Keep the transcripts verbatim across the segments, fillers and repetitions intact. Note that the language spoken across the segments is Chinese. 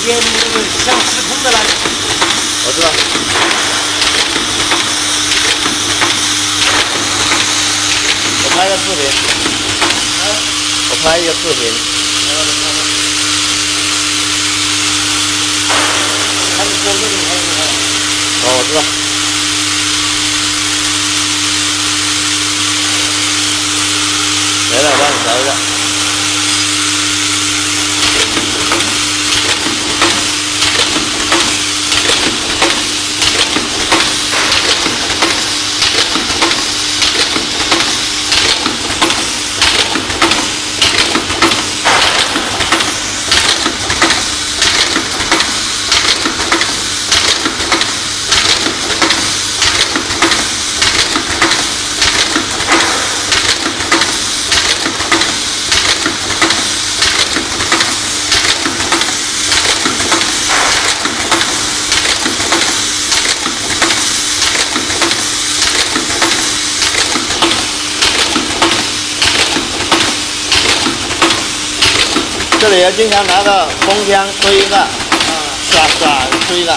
边那个像时空的那个。 我知道。我拍个视频。啊。我拍一个视频。 他们说这种还有什么？ 哦，我知道。来了，帮你调一下。 这里要经常拿个风箱吹一个，啊，刷刷吹一个。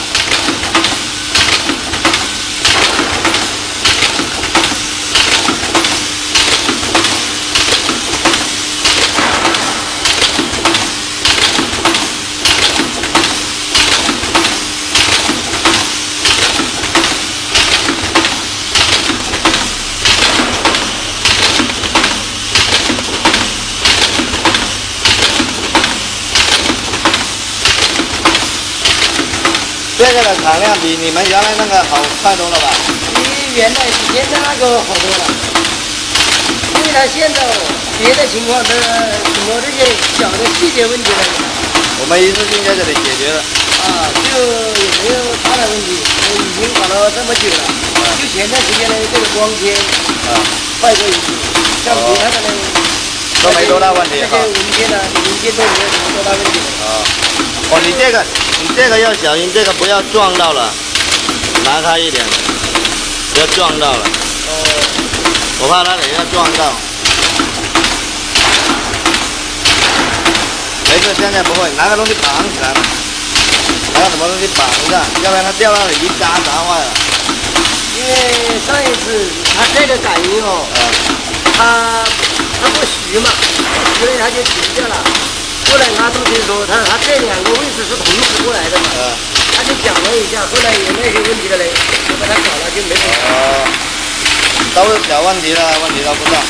这个的产量比你们原来那个好太多了吧？ 比原来现在那个好多了，因为它现在别的情况的什么这些小的细节问题呢， 我们一次性在这里解决了。 啊，就也没有大的问题，已经搞了这么久了。啊、就前段时间呢，这个光纤啊坏过一次，像其他的呢、哦、 都没多大问题。 这些文件呢，文件都没有什么多大问题的。啊。 哦，你这个，你这个要小心，这个不要撞到了，拿开一点，不要撞到了。哦。我怕它等一下撞到。没事，现在不会，拿个东西绑起来了，拿个什么东西绑一下，要不然它掉到里一嘎砸坏了。 因为上一次它这个感应哦，啊、它它不虚嘛，所以它就停掉了。 后来他同学说，他他这两个位置是同时过来的嘛，嗯、他就讲了一下，后来有那些问题的嘞，就把它搞了，就没搞。哦， 都是小问题了，问题都不大。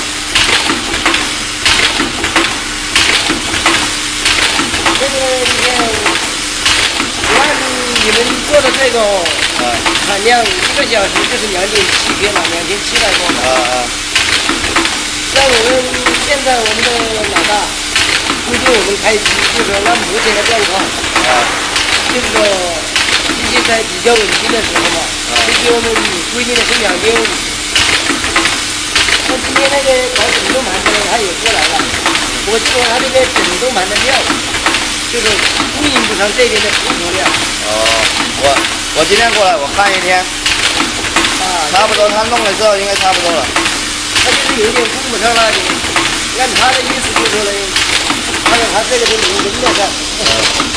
这个你看，按你们做的这个哦，啊、产量一个小时就是两点七千了，两千七百多嘛。啊啊。像我们现在我们的老大。 规定我们开机，就是说按目前的状况，啊，这个机器在比较稳定的时候嘛，啊，就给我们规定的是两点五。那今天那个搞整动盘的他也过来了，我记得他这个整动盘的料，就是供应不上这边的出货量。哦， 我我今天过来我看一天，啊，差不多他弄的时候应该差不多了。 他就是有点供不上了，按他的意思就说呢。 他说他这个是能轮得上。